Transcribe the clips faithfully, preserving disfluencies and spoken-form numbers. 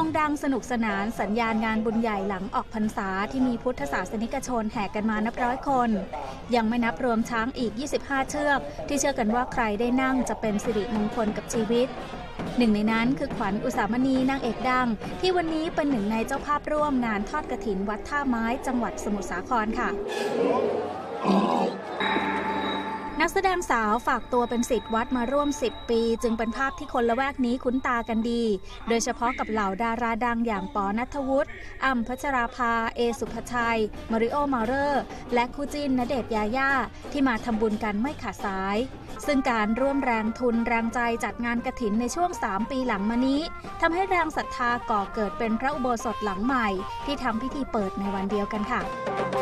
งดังสนุกสนานสัญญาณงานบุญใหญ่หลังออกพรรษาที่มีพุทธศาสนิกชนแห่กันมานับร้อยคนยังไม่นับรวมช้างอีกยี่สิบห้าเชือกที่เชื่อกันว่าใครได้นั่งจะเป็นสิริมงคลกับชีวิตหนึ่งในนั้นคือขวัญอุสามณีนางเอกดังที่วันนี้เป็นหนึ่งในเจ้าภาพร่วมงานทอดกฐินวัดท่าไม้จังหวัดสมุทรสาครค่ะนักแสดงสาวฝากตัวเป็นศิษย์วัดมาร่วมสิบปีจึงเป็นภาพที่คนละแวกนี้คุ้นตากันดีโดยเฉพาะกับเหล่าดาราดังอย่างปอณัฐวุฒิอ้ำพัชราภาเอสุภชัยมาริโอมาเรอร์และคู่จิ้นณเดชน์ยาย่าที่มาทำบุญกันไม่ขาดสายซึ่งการร่วมแรงทุนแรงใจจัดงานกฐินในช่วงสามปีหลังมานี้ทำให้แรงศรัทธาก่อเกิดเป็นพระอุโบสถหลังใหม่ที่ทำพิธีเปิดในวันเดียวกันค่ะ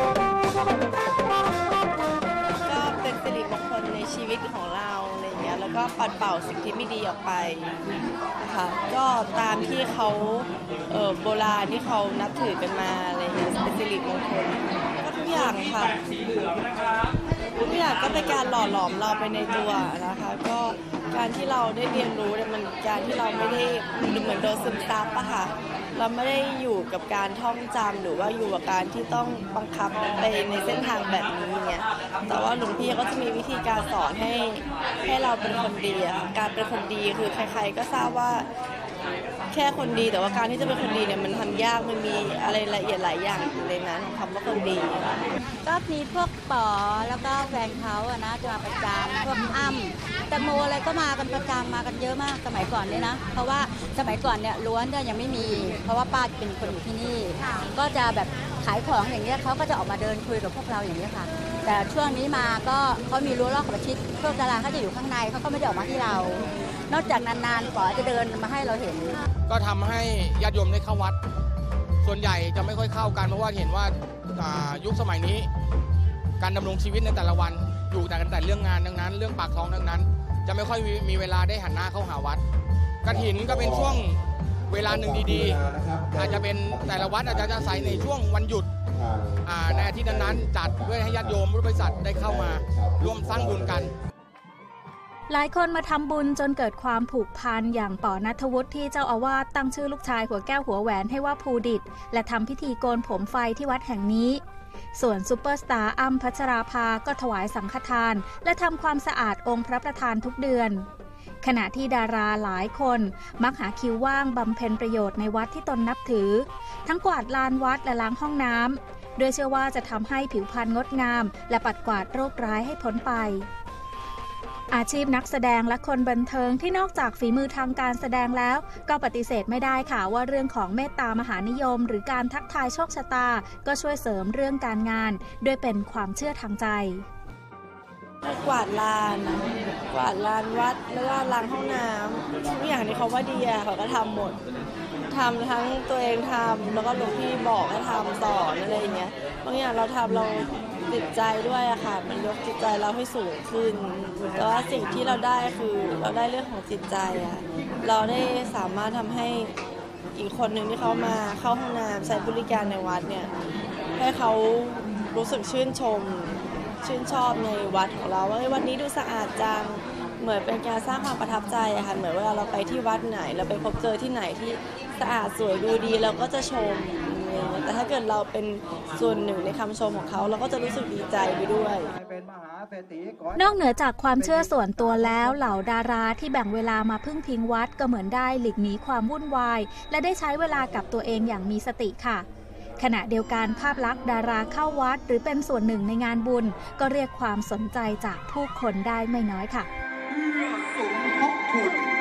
เป็นสิริมงคลในชีวิตของเราอะไรอย่างเงี้ยแล้วก็ปัดเป่าสิ่งที่ไม่ดีออกไปนะคะก็ตามที่เขาเอ่อโบราณที่เขานับถือกันมาอะไรอย่างเงี้ยเป็นสิริมงคลก็ทุกอย่างค่ะทุกอย่างก็เป็นการหล่อหลอมเราไปในตัวนะคะก็การที่เราได้เรียนรู้เนี่ยมันการที่เราไม่ได้เหมือนโดนซึมซับอะค่ะเราไม่ได้อยู่กับการท่องจำหรือว่าอยู่กับการที่ต้องบังคับไปในเส้นทางแบบนี้เนี่ยแต่ว่าหลวงพี่ก็จะมีวิธีการสอนให้ให้เราเป็นคนดีอะการเป็นคนดีคือใครๆก็ทราบว่าแค่คนดีแต่ว่าการที่จะเป็นคนดีเนี่ยมันทำยากมันมีอะไรละเอียดหลายอย่างอยู่ในนั้นคำว่าคนดีก็มีพวกป๋อแล้วก็แฟนเขาอะนะจะมาประจำพวกอ้ำแต่โมอะไรก็มากันประจำมากันเยอะมากสมัยก่อนเนี่ยนะเพราะว่าสมัยก่อนเนี่ยล้วนเนี่ยยังไม่มีเพราะว่าป้าเป็นคนอยู่ที่นี่ก็จะแบบขายของอย่างเงี้ยเขาก็จะออกมาเดินคุยกับพวกเราอย่างเงี้ยค่ะแต่ช่วงนี้มาก็เขามีรั้วรอบขอบชิดพวกดาราเขาจะอยู่ข้างในเขาก็ไม่ได้ออกมาที่เรานอกจากนานๆป๋อจะเดินมาให้เราเห็นก็ทำให้ญาติโยมได้เข้าวัดส่วนใหญ่จะไม่ค่อยเข้ากันเพราะว่าเห็นว่ายุคสมัยนี้การดำรงชีวิตในแต่ละวันอยู่แต่กันแต่เรื่องงานดังนั้นเรื่องปากท้องดังนั้นจะไม่ค่อยมีเวลาได้หันหน้าเข้าหาวัดกฐินก็เป็นช่วงเวลาหนึ่งดีๆอาจจะเป็นแต่ละวัดอาจจะอาศัยในช่วงวันหยุดในอาทิตย์นั้นๆจัดเพื่อให้ญาติโยมบริษัทได้เข้ามาร่วมสร้างบุญกันหลายคนมาทำบุญจนเกิดความผูกพันอย่างปอณัฐวุฒิที่เจ้าอาวาสตั้งชื่อลูกชายหัวแก้วหัวแหวนให้ว่าภูดิษฐ์และทำพิธีโกนผมไฟที่วัดแห่งนี้ส่วนซุปเปอร์สตาร์อ้ำพัชราภาก็ถวายสังฆทานและทำความสะอาดองค์พระประธานทุกเดือนขณะที่ดาราหลายคนมักหาคิวว่างบำเพ็ญประโยชน์ในวัดที่ตนนับถือทั้งกวาดลานวัดและล้างห้องน้ำโดยเชื่อว่าจะทำให้ผิวพรรณงดงามและปัดกวาดโรคร้ายให้พ้นไปอาชีพนักแสดงและคนบันเทิงที่นอกจากฝีมือทางการแสดงแล้วก็ปฏิเสธไม่ได้ค่ะว่าเรื่องของเมตตามหานิยมหรือการทักทายโชคชะตาก็ช่วยเสริมเรื่องการงานด้วยเป็นความเชื่อทางใจกวาดลานกวาดลานวัดแล้วก็ล้างห้องน้ำทุกอย่างที่เขาว่าดีอะเขาก็ทำหมดทำทั้งตัวเองทำแล้วก็หลวงพี่บอกให้ทำสอนอะไรอย่างเงี้ยบางอย่างเราทำเราจิตใจด้วยอะค่ะมันยกจิตใจเราให้สูงขึ้นแต่ว่าสิ่งที่เราได้คือเราได้เรื่องของจิตใจอะเราได้สามารถทำให้อีกคนหนึ่งที่เขามาเข้าห้องน้ำใช้บริการในวัดเนี่ยให้เขารู้สึกชื่นชมชื่นชอบในวัดของเราว่าวันนี้ดูสะอาดจังเหมือนเป็นการสร้างความประทับใจอะค่ะเหมือนเวลาเราไปที่วัดไหนเราไปพบเจอที่ไหนที่สะอาดสวยดูดีเราก็จะชมแต่ถ้าเกิดเราเป็นส่วนหนึ่งในคำชมของเขาเราก็จะรู้สึกดีใจไปด้วยนอกเหนือจากความเชื่อส่วนตัวแล้วเหล่าดาราที่แบ่งเวลามาพึ่งพิงวัดก็เหมือนได้หลีกหนีความวุ่นวายและได้ใช้เวลากับตัวเองอย่างมีสติค่ะขณะเดียวกันภาพลักษณ์ดาราเข้าวัดหรือเป็นส่วนหนึ่งในงานบุญก็เรียกความสนใจจากผู้คนได้ไม่น้อยค่ะเพื่อสมทบทุน